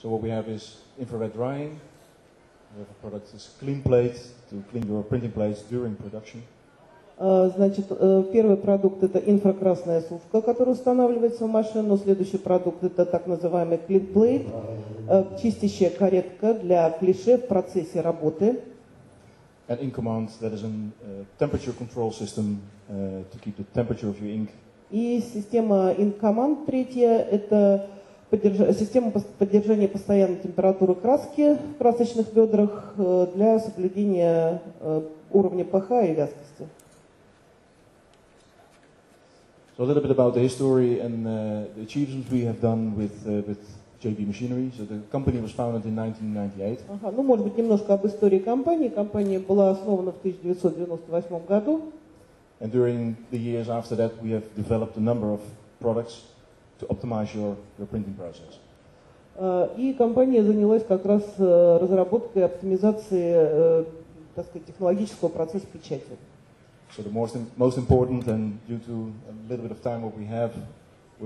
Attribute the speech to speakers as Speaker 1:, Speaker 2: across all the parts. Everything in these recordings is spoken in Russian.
Speaker 1: So what we have is infrared drying. We have a product that's clean plate to clean your printing plates during production.
Speaker 2: Значит, первый продукт это инфракрасная сушка, которая устанавливается в машину. Следующий продукт это так называемый clean plate, чистящая каретка для клише в процессе работы.
Speaker 1: And in command, that is a temperature control system to keep the temperature of your ink.
Speaker 2: И система in command третья это система поддержания постоянной температуры краски в красочных ведрах для соблюдения уровня pH и вязкости.
Speaker 1: So a little bit about the history and the achievements we have done with JB Machinery. So the company was founded in 1998.
Speaker 2: Ну, может быть, немножко об истории компании. Компания была основана в 1998 году.
Speaker 1: And during the years after that, we have developed a number of products to optimize your printing process.
Speaker 2: И компания занялась как раз разработкой, оптимизацией, так сказать, технологического процесса печати.
Speaker 1: So the most important, and due to a little bit of time what we have, we're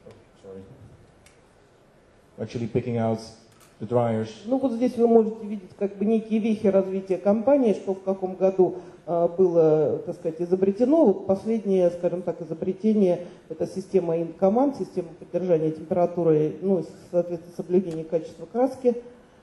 Speaker 1: actually picking out the dryers.
Speaker 2: Ну вот здесь вы можете видеть как бы некие вехи развития компании, что в каком году было, так сказать, изобретено. Вот последнее, скажем так, изобретение – это система in command, система поддержания температуры, ну и, соответственно, соблюдения качества краски.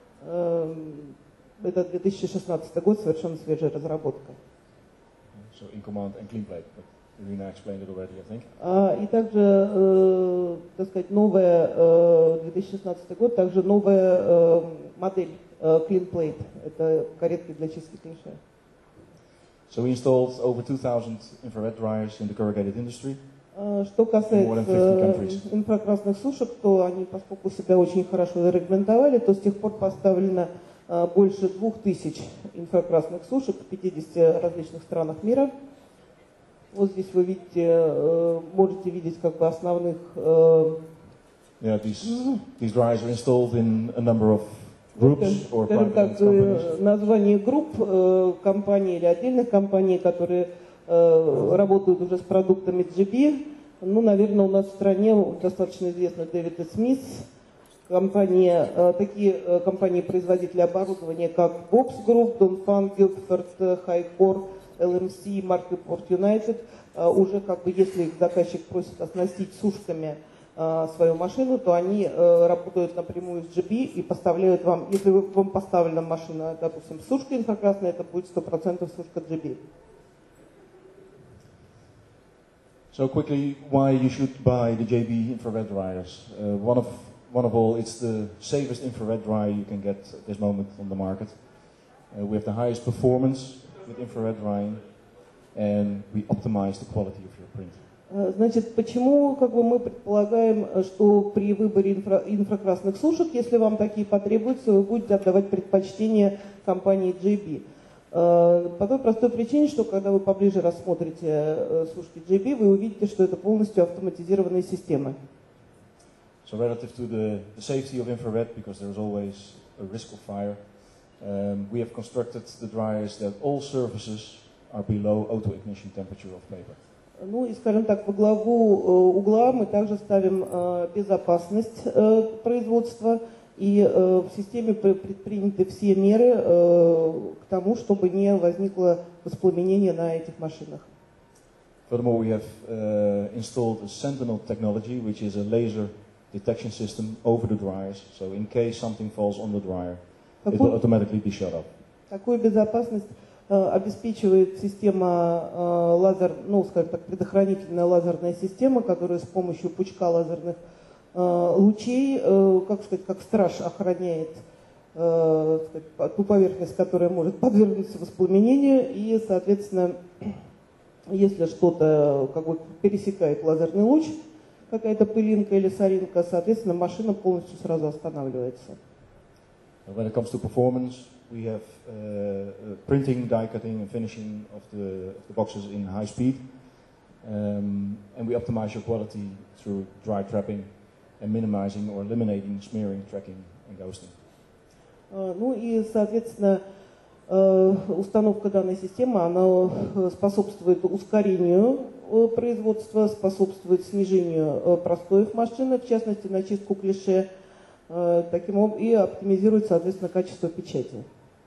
Speaker 2: Это 2016 год, совершенно свежая разработка.
Speaker 1: So in command and clean plate, but Irina explained it already, I think.
Speaker 2: И также, так сказать, новая 2016 год, также новая модель clean plate, это каретки для чистки клише.
Speaker 1: So we installed over 2,000 infrared dryers in the corrugated industry.
Speaker 2: Что касается инфракрасных сушек, то они, поскольку себя очень хорошо зарегламентовали, то с тех пор поставлено больше 2000 инфракрасных сушек в 50 различных странах мира. Вот здесь вы видите, можете видеть как бы основных.
Speaker 1: These dryers are installed in a number of groups or private companies.
Speaker 2: Название групп компаний или отдельных компаний, которые работают уже с продуктами JB. Ну, наверное, у нас в стране достаточно известна David & Smith. Такие компании-производители оборудования, как Box Group, Dongfang, Guilford, Hi-Core, LMC, Marketport United, уже как бы если их заказчик просит оснастить сушками свою машину, то они работают напрямую с JB и поставляют вам, если вам поставлена машина, допустим, сушка инфракрасная, это будет 100% сушка JB.
Speaker 1: So quickly, why you should buy the JB infrared dryers? One of all, it's the safest infrared dryer you can get at this moment on the market. We have the highest performance with infrared drying, and we optimize the quality of your print.
Speaker 2: Значит, почему как бы мы предполагаем, что при выборе инфракрасных сушек, если вам такие потребуются, вы будете отдавать предпочтение компании JB. По той простой причине, что когда вы поближе рассмотрите сушки JB, вы увидите, что это полностью автоматизированные системы.
Speaker 1: So relative to the safety of infrared, because there is always a risk of fire, we have constructed the dryers that all surfaces are below auto ignition temperature of paper.
Speaker 2: Ну и, скажем так, во главу угла мы также ставим безопасность производства, и в системе предприняты все меры к тому, чтобы не возникло воспламенение на этих машинах.
Speaker 1: Furthermore, we have installed a Sentinel technology, which is a laser detection system over the dryers. So in case something falls on the dryer, it will automatically be shut off.
Speaker 2: Такую безопасность обеспечивает система лазер, ну, скажем так, предохранительная лазерная система, которая с помощью пучка лазерных лучей, как сказать, как страж охраняет ту поверхность, которая может подвергнуться воспламенению, и, соответственно, если что-то как бы пересекает лазерный луч, какая-то пылинка или соринка, соответственно, машина полностью сразу останавливается.
Speaker 1: When it comes to performance, we have printing, die cutting, and finishing of the boxes in high speed, and we optimize your quality through dry trapping and minimizing or eliminating smearing, tracking, and ghosting.
Speaker 2: Ну и, соответственно, установка данной системы, она способствует ускорению производства, способствует снижению простоев машины, в частности, на чистку клише, и оптимизирует, соответственно, качество печати.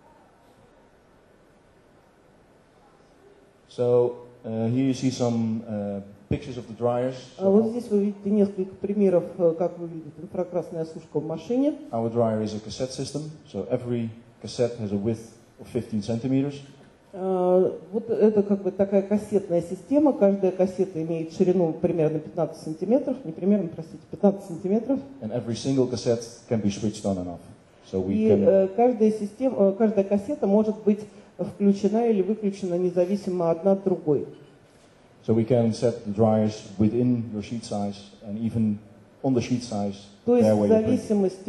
Speaker 1: So here you see some pictures of the dryers.
Speaker 2: Вот здесь вы видите несколько примеров, как выглядит инфракрасная сушка в машине.
Speaker 1: Our dryer is a cassette system, so every cassette has a width of 15 centimeters.
Speaker 2: Вот это как бы такая кассетная система. Каждая кассета имеет ширину примерно 15 сантиметров, не примерно, простите, 15 сантиметров.
Speaker 1: And every single cassette can be switched on and off. So we
Speaker 2: И
Speaker 1: can...
Speaker 2: каждая кассета может быть включена или выключена независимо одна от другой.
Speaker 1: So we can set the dryers within your sheet size and even on the sheet size.
Speaker 2: То есть в зависимости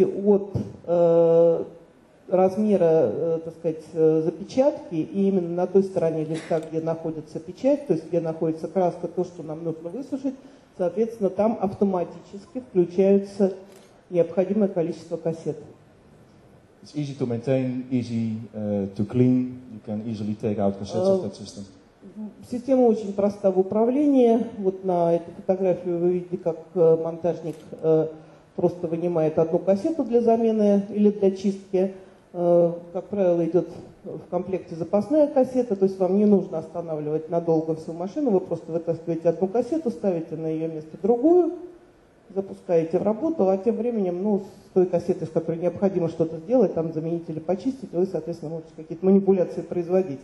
Speaker 2: от размера, так сказать, запечатки, и именно на той стороне листа, где находится печать, то есть где находится краска, то, что нам нужно высушить, соответственно, там автоматически включается необходимое количество кассет.
Speaker 1: It's easy to maintain, easy to clean. You can easily take out cassettes of that system.
Speaker 2: Система очень проста в управлении. Вот на этой фотографии вы видите, как монтажник просто вынимает одну кассету для замены или для чистки. Как правило, идет в комплекте запасная кассета, то есть вам не нужно останавливать надолго всю машину, вы просто вытаскиваете одну кассету, ставите на ее место другую, запускаете в работу, а тем временем, с той кассетой, с которой необходимо что-то сделать, там заменить или почистить, вы, соответственно, можете какие-то манипуляции производить.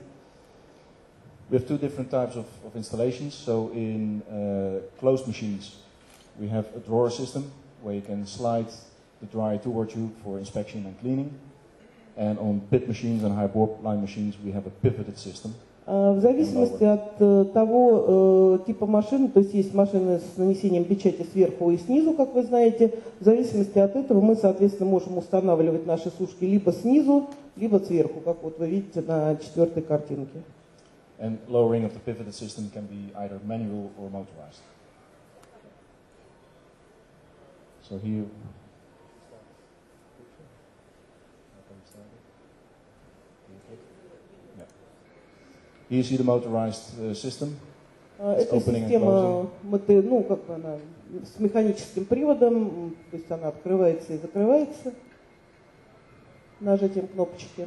Speaker 1: We have two different types of installations. So in closed machines, we have a drawer system where you can slide the dryer towards you for inspection and cleaning. And on pit machines and high board line machines, we have a pivoted system.
Speaker 2: В зависимости от того типа машины, то есть есть машины с нанесением печати сверху и снизу, как вы знаете, в зависимости от этого мы, соответственно, можем устанавливать наши сушки либо снизу, либо сверху, как вот вы видите на 4-й картинке.
Speaker 1: And lowering of the pivoted system can be either manual or motorized. So here. Here you see the motorized system.
Speaker 2: Это система, как бы она с механическим приводом, то есть она открывается и закрывается нажатием кнопочки.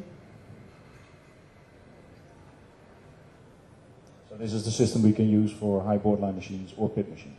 Speaker 1: So this is the system we can use for high board line machines or pit machines.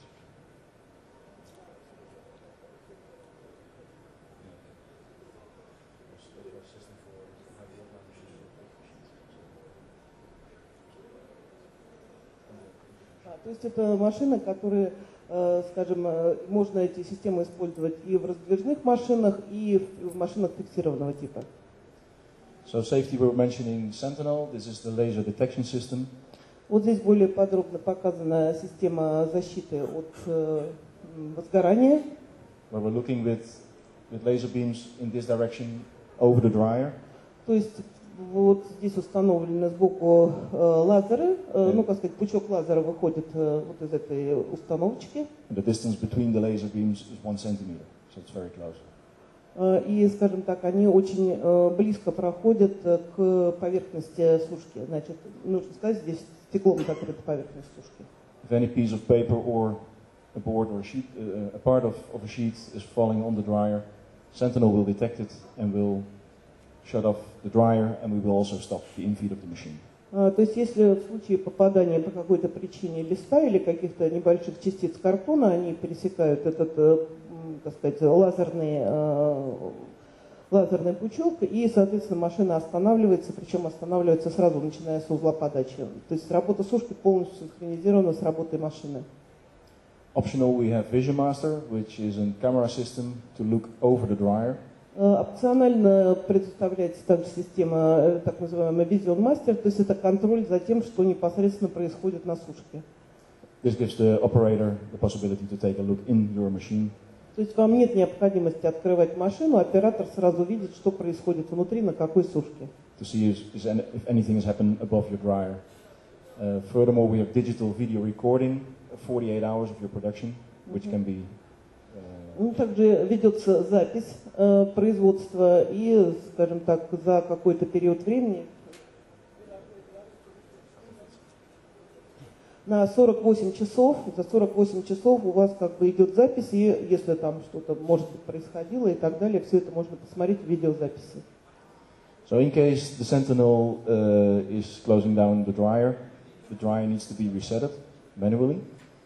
Speaker 2: То есть это машины, которые, скажем, можно эти системы использовать и в раздвижных машинах, и в машинах фиксированного типа.
Speaker 1: So safety, we were mentioning Sentinel. This is the laser detection system.
Speaker 2: Вот здесь более подробно показана система защиты от возгорания.
Speaker 1: Where we're looking with laser beams in this direction over the dryer.
Speaker 2: То есть вот здесь установлены сбоку лазеры, как сказать, пучок лазера выходит вот из этой установочки.
Speaker 1: The distance between the laser beams is 1 centimeter, so it's very close.
Speaker 2: И, скажем так, они очень близко проходят к поверхности сушки. Значит, нужно сказать, здесь стеклом закрыта поверхность сушки.
Speaker 1: If any piece of paper or a board or a sheet, a part of a sheet is falling on the dryer, Sentinel will detect it and will shut off the dryer, and we will also stop the infeed of the machine.
Speaker 2: То есть, если в случае попадания по какой-то причине листа или каких-то небольших частиц картона, они пересекают этот, так сказать, лазерный пучок, и, соответственно, машина останавливается, причем останавливается сразу, начиная с узла подачи. То есть работа сушки полностью синхронизирована с работой машины.
Speaker 1: Optional, we have Vision Master, which is a camera system to look over the dryer.
Speaker 2: Опционально предоставляется также система, так называемая Vision Master, то есть это контроль за тем, что непосредственно происходит на сушке.
Speaker 1: This gives the operator the possibility to take a look in your machine.
Speaker 2: То есть вам нет необходимости открывать машину, оператор сразу видит, что происходит внутри, на какой сушке.
Speaker 1: To see if anything has happened above your dryer. Furthermore, we have digital video recording, 48 hours of your production, which can be.
Speaker 2: Также ведется запись производства и, скажем так, за какой-то период времени на 48 часов. За 48 часов у вас как бы идет запись, и если там что-то, может быть, происходило и так далее, все это можно посмотреть в видеозаписи.
Speaker 1: So in case the Sentinel is closing down the dryer needs to be resetted manually.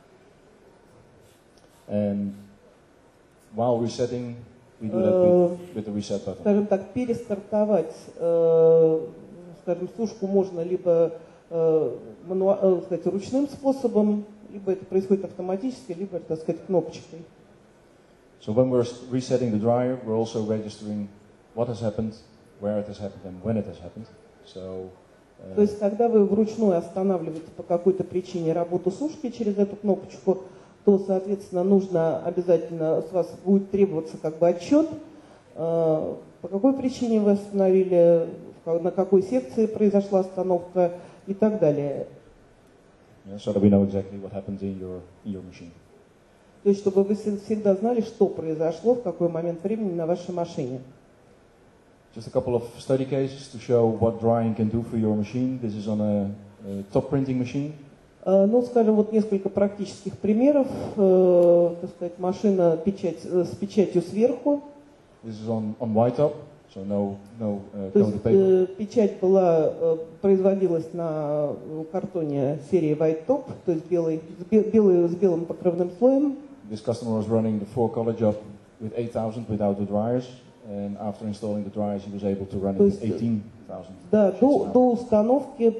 Speaker 1: And while resetting, we do that with the reset button.
Speaker 2: Скажем так, перестартовать, скажем, сушку можно либо сказать, ручным способом, либо это происходит автоматически, либо, так сказать, кнопочкой.
Speaker 1: So when we're resetting the dryer, we're also registering what has happened, where it has happened, and when it has happened. So,
Speaker 2: то есть, когда вы вручную останавливаете по какой-то причине работу сушки через эту кнопочку, то, соответственно, нужно обязательно, с вас будет требоваться как бы отчет, по какой причине вы остановили, на какой секции произошла остановка и так далее.
Speaker 1: So that we know exactly what happened in your machine.
Speaker 2: То есть, чтобы вы всегда знали, что произошло в какой момент времени на вашей машине.
Speaker 1: Just a couple of study cases to show what drying can do for your machine. This is on a top printing machine.
Speaker 2: Ну, скажем, вот несколько практических примеров. Так сказать, машина с печатью сверху.
Speaker 1: This is on white top, so no
Speaker 2: То
Speaker 1: coated paper.
Speaker 2: есть печать производилась на картоне серии White Top, то есть с белым покровным слоем.
Speaker 1: This customer was running the 4-color job with 8,000 without the dryers, and after installing the dryers, he was able to run it with 18,000.
Speaker 2: Да, до установки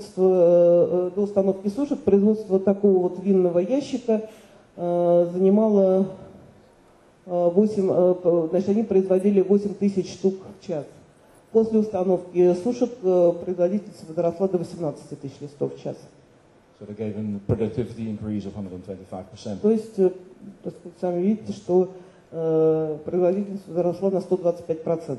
Speaker 2: сушек производство такого вот винного ящика занимало 8, значит, они производили 8000 штук в час. После установки сушек производительность возросла до 18 тысяч листов в час.
Speaker 1: So they gave a productivity increase of 125%.
Speaker 2: То есть, так сказать, сами видите, что производительность возросла на 125%.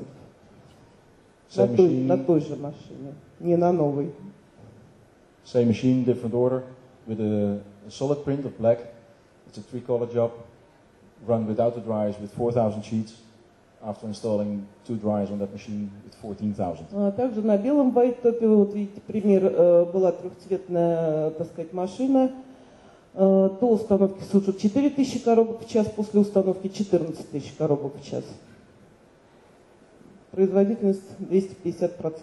Speaker 2: На той же машине, не на новой.
Speaker 1: Same machine, different order, with a solid print of black. It's a 3-color job, run without the dryers with 4,000 sheets. After installing 2 dryers on that machine with 14,000.
Speaker 2: Также на белом вайт-топе, вот видите, пример, была трехцветная, так сказать, машина. До установки сушек 4000 коробок в час, после установки 14 тысяч коробок в час. Производительность 250%.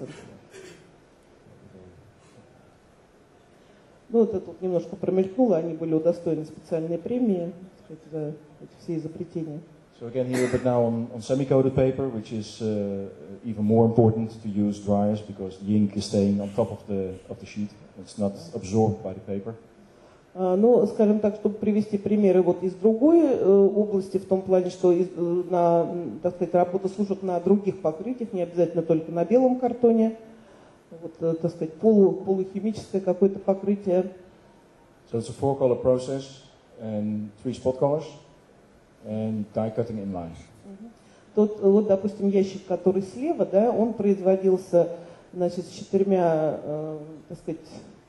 Speaker 2: Ну, вот это вот немножко промелькнуло, они были удостоены специальной премии, так сказать, за эти все изобретения.
Speaker 1: So again here, but now on semi-coated paper, which is even more important to use dryers because the ink is staying on top of the sheet. It's not absorbed by the paper.
Speaker 2: Ну, скажем так, чтобы привести примеры вот из другой области, в том плане, что так сказать, работа сушек на других покрытиях, не обязательно только на белом картоне, вот, так сказать, полухимическое какое-то покрытие.
Speaker 1: So it's a 4-color process and 3 spot colors. And die cutting inline.
Speaker 2: Тот, вот, допустим, ящик, который слева, да, он производился, значит, с 4, так сказать,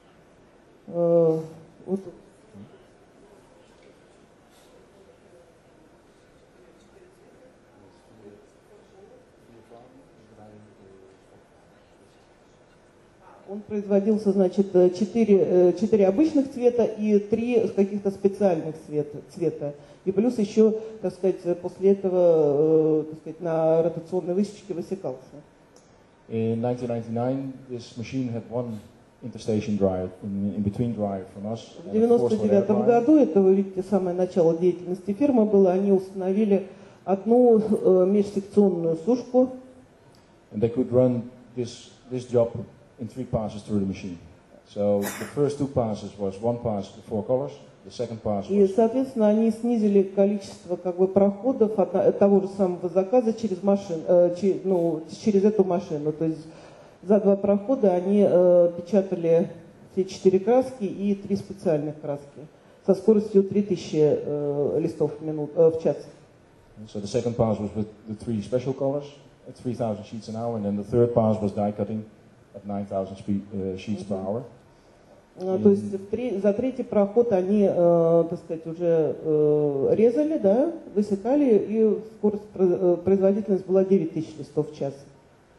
Speaker 2: вот. Он производился, значит, 4 обычных цвета и 3 каких-то специальных цвета. И плюс еще, так сказать, после этого, так сказать, на ротационной высечке высекался.
Speaker 1: In 1999, this machine had one interstation dryer, in between dryer from us.
Speaker 2: В 1999 году, это вы видите, самое начало деятельности фирмы было, они установили одну межсекционную сушку.
Speaker 1: And they could run this job in 3 passes through the machine. So the first 2 passes was 1 pass to 4 colors. The second pass was...
Speaker 2: И, соответственно, они снизили количество как бы проходов от того же самого заказа через через эту машину. То есть за 2 прохода они печатали все 4 краски и 3 специальных краски со скоростью 3000 листов в час.
Speaker 1: So the second pass was with the 3 special colors at 3,000 sheets an hour, and then the third pass was die cutting at 9,000 sheets per hour.
Speaker 2: То есть за 3-й проход они, так сказать, уже резали, да, высекали, и скорость, производительность была 9000 листов в час.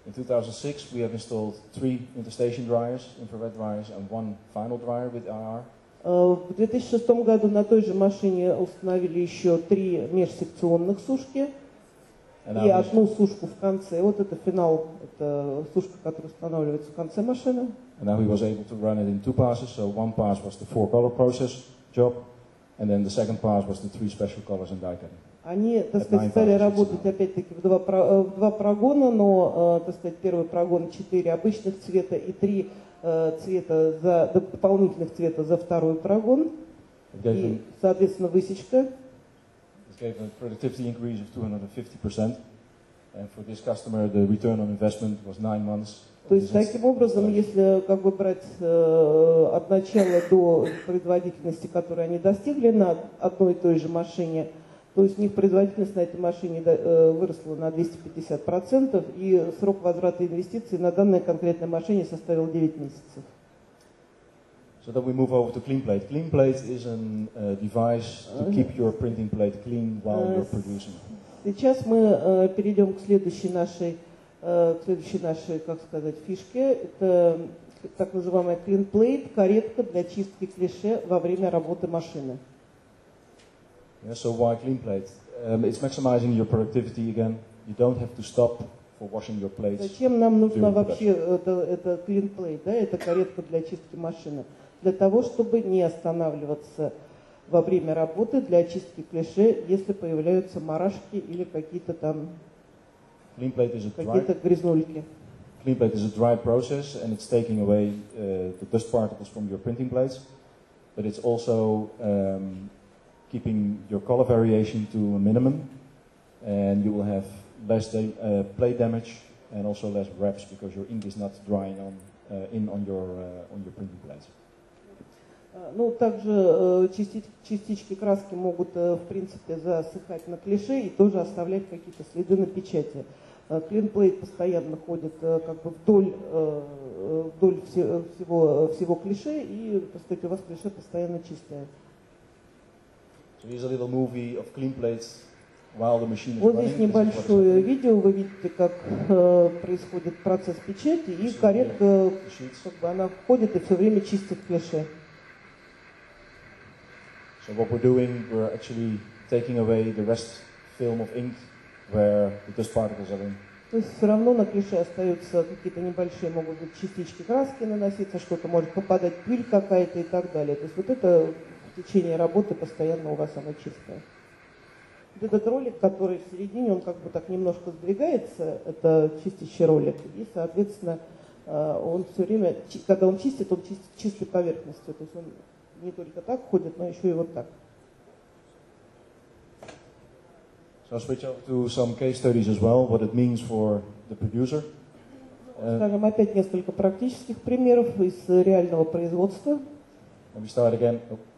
Speaker 1: In 2006 we have installed 3 interstation dryers, infrared dryers, and 1 final dryer with IR.
Speaker 2: В 2006 году на той же машине установили еще 3 межсекционных сушки и одну сушку в конце. Вот это финал, это сушка, которая устанавливается в конце машины.
Speaker 1: And now he was able to run it in 2 passes. So 1 pass was the 4-color process job, and then the second pass was the 3 special colors and die cutting.
Speaker 2: Они, так сказать, стали работать опять-таки в два прогона, но, так сказать, первый прогон 4 обычных цвета и 3 цвета дополнительных цвета за второй прогон. И, соответственно, высечка.
Speaker 1: It gave a productivity increase of 250%, and for this customer the return on investment was 9 months.
Speaker 2: То есть, таким образом, если как бы брать от начала до производительности, которую они достигли на одной и той же машине, то есть у них производительность на этой машине выросла на 250%, и срок возврата инвестиций на данной конкретной машине составил 9 месяцев.
Speaker 1: So then we move over to CleanPlate. CleanPlate is a device to keep your printing plate clean while you're producing.
Speaker 2: Сейчас мы перейдем к следующей нашей, как сказать, фишке. Это так называемая CleanPlate, каретка для чистки клише во время работы машины.
Speaker 1: Yeah, so why CleanPlate? It's maximizing your productivity again. You don't have to stop for washing your plates.
Speaker 2: Зачем нам нужна вообще это CleanPlate, да, это каретка для чистки машины? Для того, чтобы не останавливаться во время работы для очистки клише, если появляются марашки или какие-то там какие-то грязнульки.
Speaker 1: CleanPlate is a dry process, and it's taking away the dust particles from your printing plates, but it's also keeping your color variation to a minimum, and you will have less plate damage and also less wraps because your ink is not drying on your printing plates.
Speaker 2: Ну, также частички краски могут, в принципе, засыхать на клише и тоже оставлять какие-то следы на печати. CleanPlate постоянно ходит как бы вдоль всего клише, и, так сказать, у вас клише постоянно чистое.
Speaker 1: So here's a little movie of CleanPlate while the machine is
Speaker 2: Вот
Speaker 1: running.
Speaker 2: здесь небольшое видео, вы видите, как происходит процесс печати, и каретка, как бы, она входит и все время чистит клише.
Speaker 1: So what we're doing, we're actually taking away the rest film of ink where the dust particles are in.
Speaker 2: То есть все равно на клише остаются какие-то небольшие, могут быть частички краски наноситься, что-то может попадать, пыль какая-то и так далее. То есть вот это в течение работы постоянно у вас оно чистое. Вот этот ролик, который в середине, он как бы так немножко сдвигается, это чистящий ролик, и, соответственно, он все время, когда он чистит чистой поверхностью, то есть он не только так ходит, но еще и вот так.
Speaker 1: So I'll switch over to some case studies as well, what it means for the producer.
Speaker 2: Скажем, опять несколько практических примеров из реального производства.
Speaker 1: And we start again.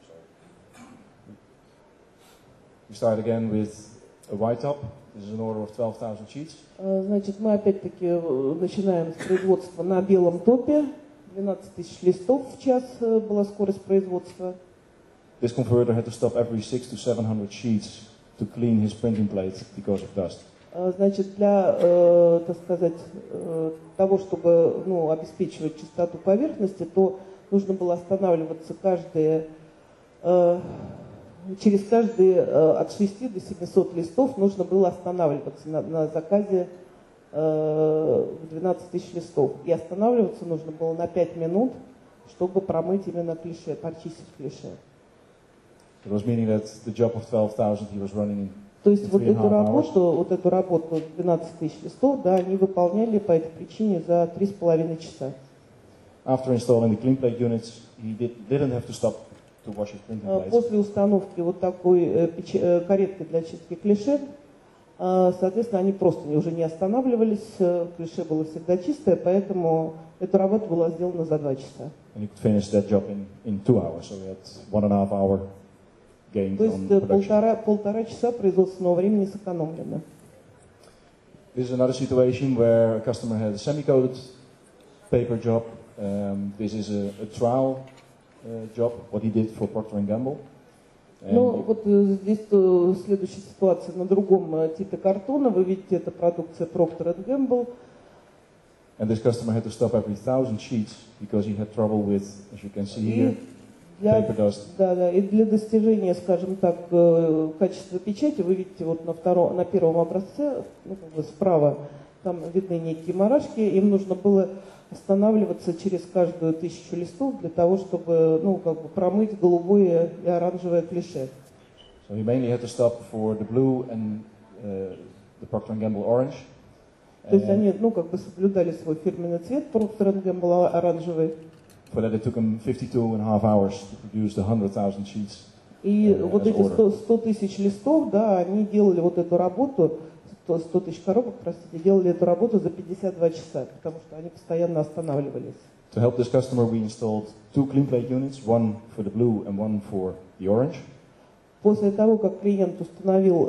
Speaker 1: We start again with a white top. This is an order of 12,000 sheets.
Speaker 2: Значит, мы опять-таки начинаем с производства на белом топе. 12 тысяч листов в час была скорость производства.
Speaker 1: This converter had to stop every 600 to 700 sheets to clean his printing plate because of dust.
Speaker 2: Значит, для, так сказать, того, чтобы, ну, обеспечивать чистоту поверхности, то нужно было останавливаться через каждые от 6 до 700 листов нужно было останавливаться на заказе в 12 тысяч листов. И останавливаться нужно было на 5 минут, чтобы промыть именно клише, почистить клише.
Speaker 1: It was meaning that the job of 12,000 he was running in.
Speaker 2: То есть вот эту работу 12 тысяч листов, да, они выполняли по этой причине за 3,5 часа.
Speaker 1: After installing the CleanPlate units, he didn't have to stop to wash his printing plates.
Speaker 2: После установки вот такой каретки для чистки клише, соответственно, они просто уже не останавливались, клише было всегда чистое, поэтому эта работа была сделана за 2 часа.
Speaker 1: And he could finish that job in 2 hours, so he had 1.5 hour gained
Speaker 2: То
Speaker 1: on
Speaker 2: есть
Speaker 1: production.
Speaker 2: полтора часа производственного времени сэкономлено.
Speaker 1: This is another situation where a customer had a semi-coated paper job. This is a trial job, what he did for Procter & Gamble.
Speaker 2: Ну, вот здесь следующая ситуация на другом типе картона. Вы видите, это продукция Procter & Gamble.
Speaker 1: And this customer had to stop every 1,000 sheets because he had trouble with, as you can see here, paper dust.
Speaker 2: Да, и для достижения, скажем так, качества печати, вы видите вот на первом образце, ну, как бы справа, там видны некие марашки, им нужно было останавливаться через каждую 1000 листов для того, чтобы, ну, как бы промыть голубое и оранжевое клише.
Speaker 1: So he mainly had to stop for the blue and the Procter & Gamble orange.
Speaker 2: То есть они, ну, как бы соблюдали свой фирменный цвет, Procter & Gamble оранжевый.
Speaker 1: For that it took him 52.5 hours to produce the 100,000 sheets.
Speaker 2: И вот эти 100 тысяч листов, да, они делали вот эту работу, 100 тысяч коробок, простите, делали эту работу за 52 часа, потому что они постоянно останавливались.
Speaker 1: To help this customer, we installed 2 clean plate units, one for the blue and one for the orange.
Speaker 2: После того, как клиент установил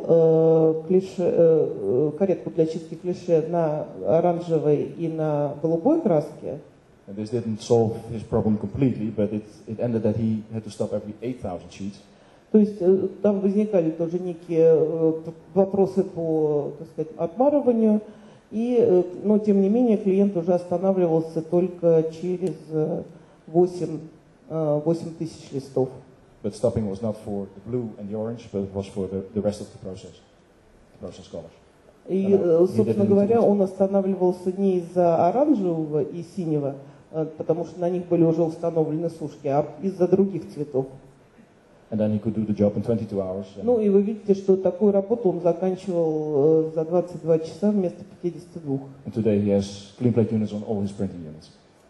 Speaker 2: каретку для чистки клише на оранжевой и на голубой краске,
Speaker 1: and this didn't solve his problem completely, but it ended that he had to stop every 8,000 sheets.
Speaker 2: то есть там возникали тоже некие вопросы по, так сказать, отмарыванию, но тем не менее клиент уже останавливался только через 8 тысяч листов.
Speaker 1: But stopping was not for the blue and the orange, but it was for the rest of the process colors.
Speaker 2: И, собственно говоря, он останавливался не из-за оранжевого и синего, потому что на них были уже установлены сушки, а из-за других цветов.
Speaker 1: And then he could do the job in 22 hours.
Speaker 2: Ну и вы видите, что такую работу он заканчивал за 22 часа вместо 52.
Speaker 1: And today he has clean plate units on all his printing units.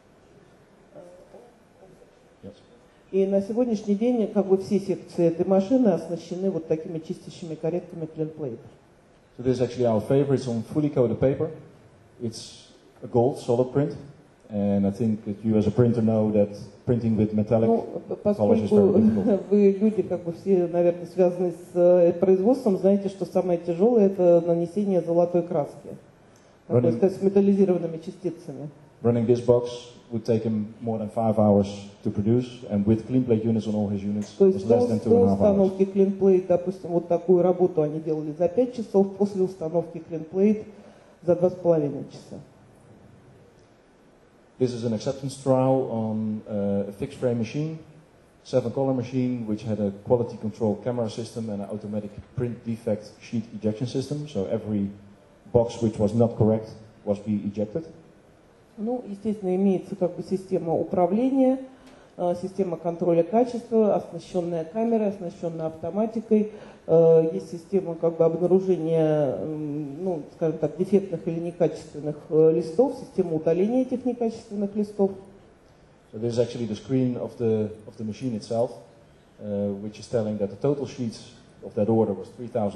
Speaker 1: Yes.
Speaker 2: И на сегодняшний день как бы все секции этой машины оснащены вот такими чистящими каретками Clean Plate.
Speaker 1: So this is actually our favorite. It's on fully coated paper. It's a gold solid print. And I think that you as a printer know that printing with metallic colors is very difficult.
Speaker 2: Вы люди как бы все, наверное, связаны с производством, знаете, что самое тяжелое это нанесение золотой краски, такой, с металлизированными частицами.
Speaker 1: Running this box would take him more than 5 hours to produce, and with clean plate units on all his units,
Speaker 2: То
Speaker 1: it's
Speaker 2: есть
Speaker 1: less than 2.5
Speaker 2: до
Speaker 1: hours.
Speaker 2: установки Clean Plate, допустим, вот такую работу они делали за 5 часов, после установки Clean Plate за 2,5 часа.
Speaker 1: This is an acceptance trial on a fixed frame machine, 7-color machine, which had a quality control camera system and an automatic print defect sheet ejection system. So every box which was not correct was being ejected.
Speaker 2: Ну, естественно, имеется как бы система управления, система контроля качества, оснащенная камерой, оснащенная автоматикой. Есть система как бы обнаружения, ну, скажем так, дефектных или некачественных листов, система удаления этих некачественных листов.
Speaker 1: So this is actually the screen of the machine itself, which is telling that the total sheets of that order was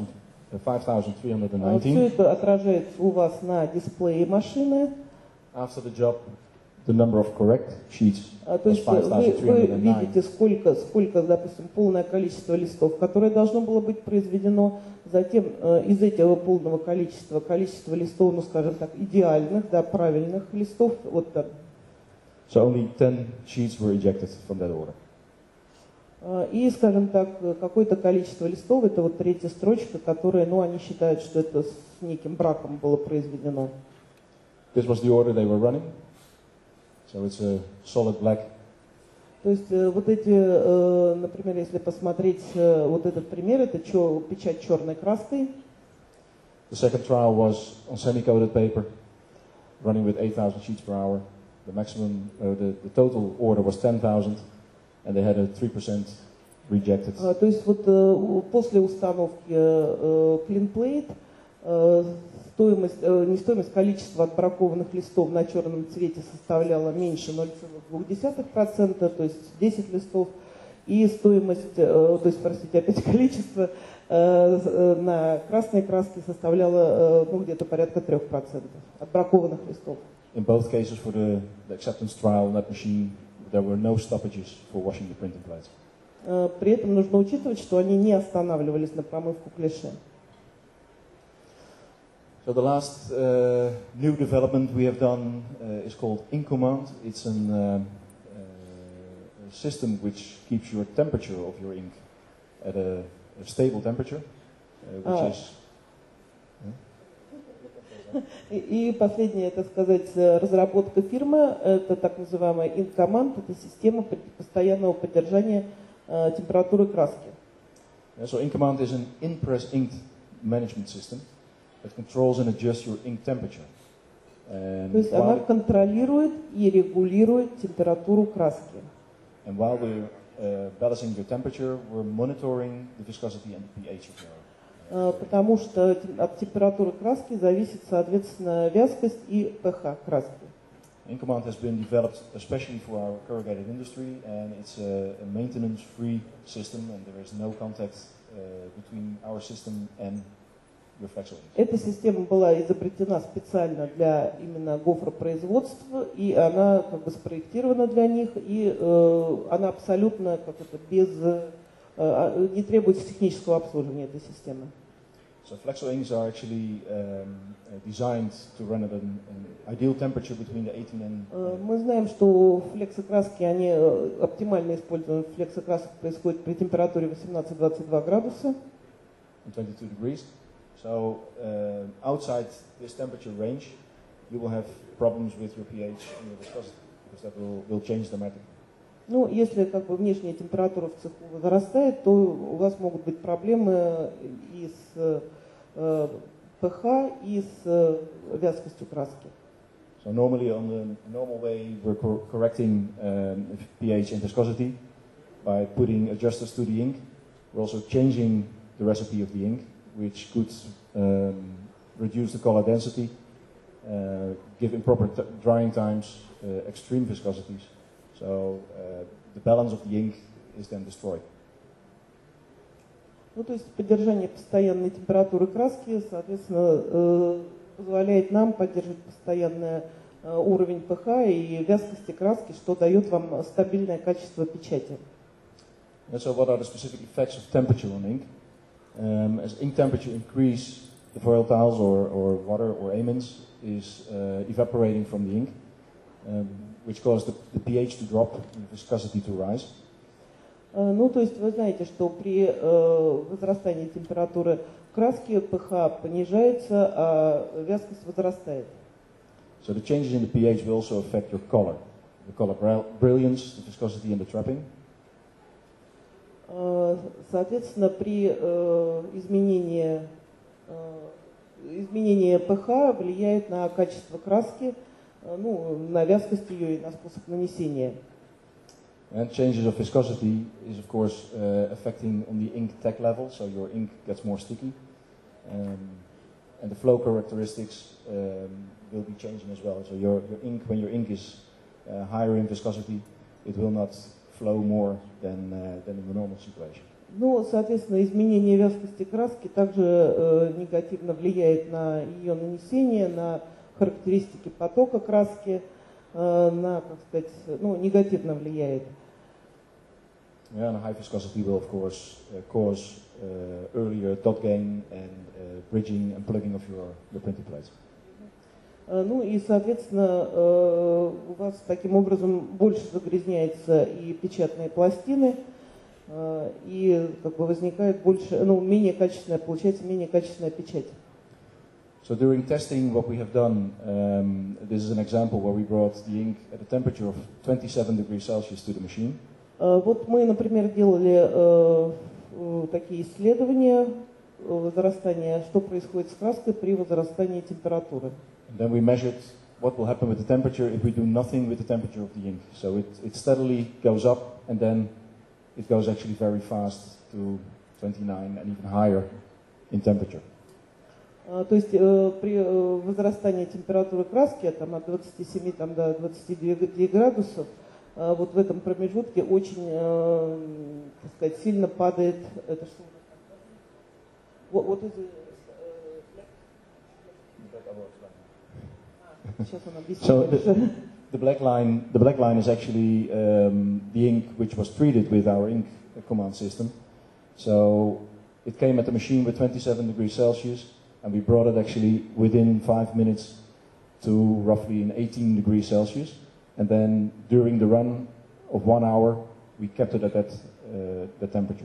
Speaker 1: 5,319.
Speaker 2: Все это отражается у вас на дисплее машины.
Speaker 1: After the job, the number of correct sheets
Speaker 2: То
Speaker 1: was
Speaker 2: есть вы
Speaker 1: 5,309.
Speaker 2: видите, сколько, допустим, полное количество листов, которое должно было быть произведено. Затем из этого полного количества листов, ну, скажем так, идеальных, да, правильных листов, вот так.
Speaker 1: So only 10 sheets were ejected from that order.
Speaker 2: И, скажем так, какое-то количество листов, это вот третья строчка, которая, ну, они считают, что это с неким браком было произведено.
Speaker 1: This was the order they were running. So it's a solid black.
Speaker 2: То есть вот эти, например, если посмотреть вот этот пример, это печать черной краской.
Speaker 1: The second trial was on semi-coated paper, running with 8,000 sheets per hour. The maximum, the total order was 10,000, and they had a 3% rejected.
Speaker 2: То есть вот после установки Clean Plate количество отбракованных листов на черном цвете составляло меньше 0,2%, то есть 10 листов, и стоимость, то есть, простите, опять количество на красной краске составляло, ну, где-то порядка 3% отбракованных листов.
Speaker 1: In both cases for the acceptance trial on that machine, there were no stoppages for washing the printing plates.
Speaker 2: При этом нужно учитывать, что они не останавливались на промывку клише.
Speaker 1: So the last new development we have done is called InkCommand. It's a system which keeps your temperature of your ink at a stable temperature, which is...
Speaker 2: И последняя, так сказать, разработка фирмы, это так называемая Ink Command, это система постоянного поддержания температуры краски.
Speaker 1: So Ink Command is an in-press ink management system that controls and adjusts your ink temperature.
Speaker 2: То есть она контролирует и регулирует температуру краски.
Speaker 1: And while we're balancing your temperature, we're monitoring the viscosity and the pH of your.
Speaker 2: Потому что от температуры краски зависит, соответственно, вязкость и pH краски.
Speaker 1: Ink Command has been developed especially for our corrugated industry, and it's a maintenance-free system, and there is no contact between our system and your Flexo ink.
Speaker 2: Эта система была изобретена специально для именно гофропроизводства, и она как бы спроектирована для них, и она абсолютно не требует технического обслуживания этой системы.
Speaker 1: So Flexo inks are actually designed to run at an ideal temperature between the 18 and.
Speaker 2: Мы знаем, что флексокраски, они оптимально используют флексокрасок происходит при температуре 18-22 градуса.
Speaker 1: And 22 degrees. So outside this temperature range, you will have problems with your pH and your viscosity, because that will change dramatically.
Speaker 2: Ну, если как бы внешняя температура в цеху возрастает, то у вас могут быть проблемы и с pH, и с вязкостью краски.
Speaker 1: So normally on the normal way we're correcting pH and viscosity by putting adjusters to the ink. We're also changing the recipe of the ink, which could reduce the color density, give improper drying times, extreme viscosities. So the balance of the ink is then destroyed.
Speaker 2: Ну, то есть поддержание постоянной температуры краски, соответственно, позволяет нам поддерживать постоянный уровень pH и вязкости краски, что дает вам стабильное качество печати.
Speaker 1: And so what are the specific effects of temperature on ink? As ink temperature increase, the volatiles or water or amines is evaporating from the ink, which causes the pH to drop and the viscosity to rise.
Speaker 2: Ну, то есть вы знаете, что при возрастании температуры краски pH понижается, а вязкость возрастает.
Speaker 1: So the changes in the pH will also affect your color. The color brilliance, the viscosity and the trapping.
Speaker 2: Соответственно, при изменении pH влияет на качество краски, ну, на вязкость ее и на способ нанесения.
Speaker 1: And changes of viscosity is of course affecting on the ink tech level, so your ink gets more sticky, and the flow characteristics will be changing as well. So your ink, when your ink is higher in viscosity, it will not flow more than in the normal situation.
Speaker 2: Ну, соответственно, изменение вязкости краски также негативно влияет на ее нанесение, на характеристики потока краски, на, как сказать, ну, негативно влияет.
Speaker 1: Yeah, and high viscosity will of course cause earlier dot gain and bridging and plugging of your printing plates.
Speaker 2: Ну и, соответственно, у вас таким образом больше загрязняются и печатные пластины, и как бы возникает больше, ну, менее качественная, получается менее качественная печать.
Speaker 1: So during testing, what we have done, this is an example where we brought the ink at a temperature of 27 degrees Celsius to the machine.
Speaker 2: Вот мы, например, делали такие исследования возрастания, что происходит с краской при возрастании температуры.
Speaker 1: And then we measured what will happen with the temperature if we do nothing with the temperature of the ink. So it steadily goes up, and then it goes actually very fast to 29 and even higher in temperature.
Speaker 2: То есть при возрастании температуры краски там, от 27 там, до 22 градусов, вот в этом промежутке очень, так сказать, сильно падает это что? Вот это. Сейчас он объяснит.
Speaker 1: So the black line is actually the ink which was treated with our ink command system. So it came at the machine with 27 degrees Celsius, and we brought it actually within 5 minutes to roughly in 18 degrees Celsius. And then during the run of 1 hour, we kept it at that temperature.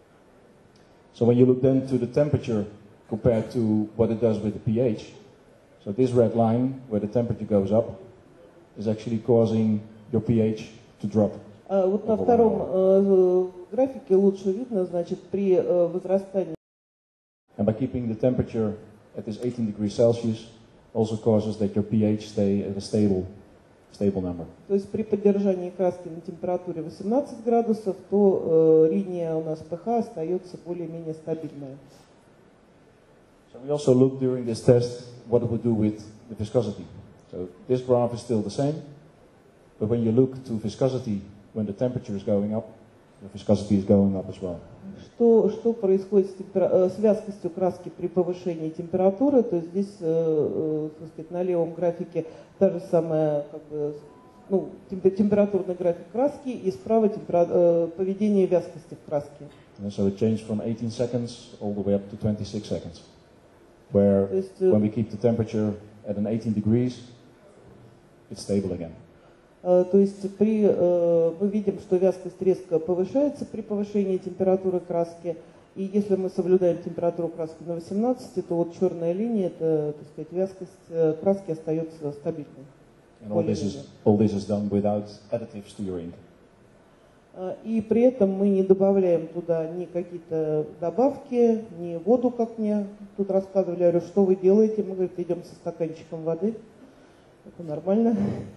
Speaker 1: So when you look then to the temperature compared to what it does with the pH, So this red line, where the temperature goes up, is actually causing your pH to drop.
Speaker 2: Вот на втором графике лучше видно, значит, при возрастании.
Speaker 1: And by keeping the temperature at this 18 degrees Celsius, also causes that your pH stay at a stable number.
Speaker 2: То есть при поддержании краски на температуре 18 градусов, то линия у нас pH остается более-менее стабильная.
Speaker 1: So we also looked during this test what it would do with the viscosity. So this graph is still the same, but when you look to viscosity, when the temperature is going up, the viscosity is going up as well.
Speaker 2: Что происходит с вязкостью краски при повышении температуры? То есть здесь, так сказать, на левом графике та же самая, как бы, ну, температурный график краски, и справа поведение вязкости в краске.
Speaker 1: And so it changed from 18 seconds all the way up to 26 seconds, where when we keep the temperature at an 18 degrees, it's stable again.
Speaker 2: То есть мы видим, что вязкость резко повышается при повышении температуры краски, и если мы соблюдаем температуру краски на 18, то вот черная линия, это, так сказать, вязкость краски остается стабильной.
Speaker 1: And all this is done without additives to your ink.
Speaker 2: И при этом мы не добавляем туда ни какие-то добавки, ни воду, как мне тут рассказывали. Я говорю, что вы делаете? Мы, говорит, идем со стаканчиком воды. Это нормально.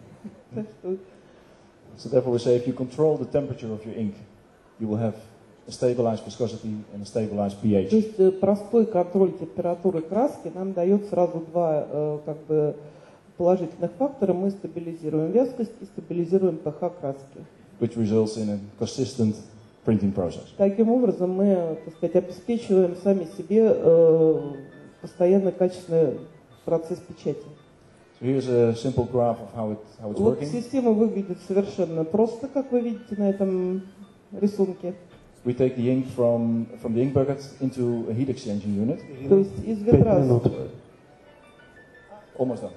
Speaker 1: So therefore we say if you control the temperature of your ink, you will have a stabilized viscosity and a stabilized pH.
Speaker 2: То есть простой контроль температуры краски нам дает сразу два как бы положительных фактора. Мы стабилизируем вязкость и стабилизируем pH краски.
Speaker 1: Which results in a consistent printing process.
Speaker 2: Таким образом мы, так сказать, обеспечиваем сами себе постоянно качественный процесс печати.
Speaker 1: So here's a simple graph of how it's
Speaker 2: Вот
Speaker 1: working.
Speaker 2: система выглядит совершенно просто, как вы видите на этом рисунке.
Speaker 1: We take the ink from the ink bucket into a heat exchanging unit.
Speaker 2: То есть из ведра.
Speaker 1: Almost done.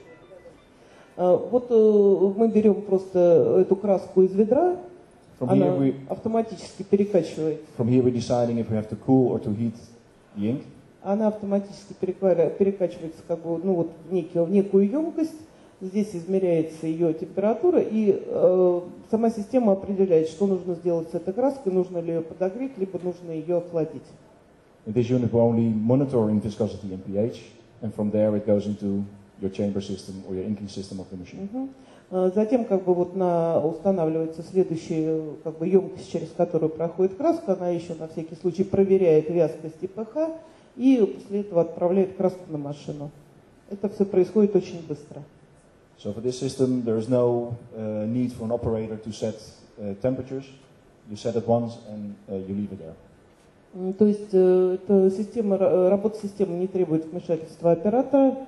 Speaker 2: Вот мы берем просто эту краску из ведра, она автоматически перекачивает.
Speaker 1: From here we're deciding if we have to cool or to heat the ink.
Speaker 2: Она автоматически перекачивается как бы, ну, вот в некую емкость. Здесь измеряется ее температура, и сама система определяет, что нужно сделать с этой краской, нужно ли ее подогреть, либо нужно ее охладить.
Speaker 1: In this unit we're only monitoring viscosity and pH, and from there it goes into your chamber system or your inking system of the machine.
Speaker 2: Затем как бы вот устанавливается следующая как бы емкость, через которую проходит краска, она еще на всякий случай проверяет вязкость и pH, и после этого отправляет краску на машину. Это все происходит очень быстро.
Speaker 1: So for this system there is no need for an operator to set temperatures. You set it once and you leave it there.
Speaker 2: То есть эта система, работа системы не требует вмешательства оператора.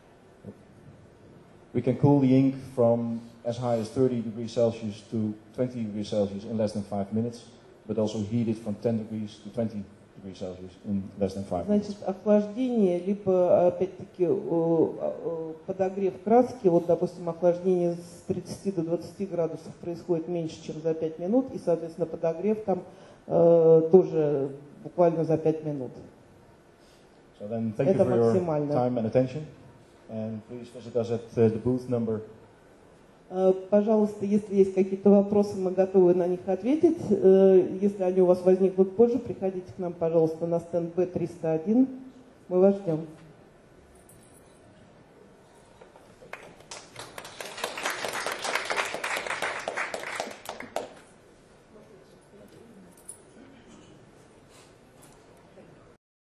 Speaker 1: We can cool the ink from as high as 30 degrees Celsius to 20 degrees Celsius in less than 5 minutes, but also heat it from 10 degrees to 20 degrees Celsius in less than 5 minutes.
Speaker 2: Значит, охлаждение, либо, опять-таки, подогрев краски, вот, допустим, охлаждение с 30 до 20 градусов происходит меньше, чем за 5 минут, и, соответственно, подогрев там тоже буквально за 5 минут.
Speaker 1: So then, thank you for your time and attention. And please visit us at the booth number.
Speaker 2: Пожалуйста, если есть какие-то вопросы, мы готовы на них ответить. Если они у вас возникнут позже, приходите к нам, пожалуйста, на стенд B301. Мы вас ждем.